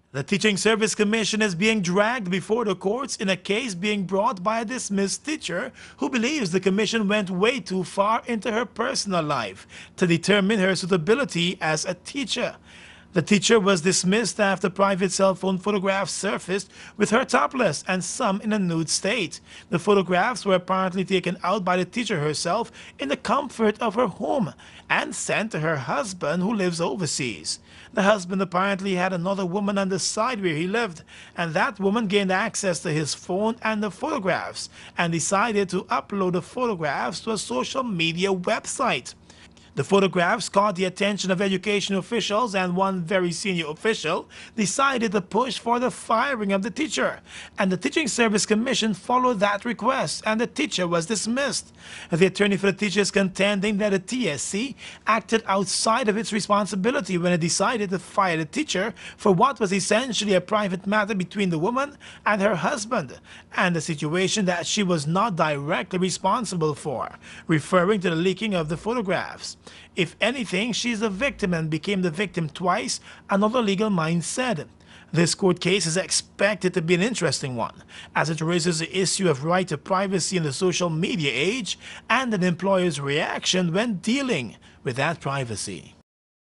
The Teaching Service Commission is being dragged before the courts in a case being brought by a dismissed teacher who believes the commission went way too far into her personal life to determine her suitability as a teacher. The teacher was dismissed after private cell phone photographs surfaced with her topless and some in a nude state. The photographs were apparently taken out by the teacher herself in the comfort of her home and sent to her husband who lives overseas. The husband apparently had another woman on the side where he lived, and that woman gained access to his phone and the photographs and decided to upload the photographs to a social media website. The photographs caught the attention of education officials, and one very senior official decided to push for the firing of the teacher. And the Teaching Service Commission followed that request, and the teacher was dismissed. The attorney for the teacher is contending that the TSC acted outside of its responsibility when it decided to fire the teacher for what was essentially a private matter between the woman and her husband, and a situation that she was not directly responsible for, referring to the leaking of the photographs. If anything, she is a victim and became the victim twice, another legal mind said. This court case is expected to be an interesting one, as it raises the issue of right to privacy in the social media age and an employer's reaction when dealing with that privacy.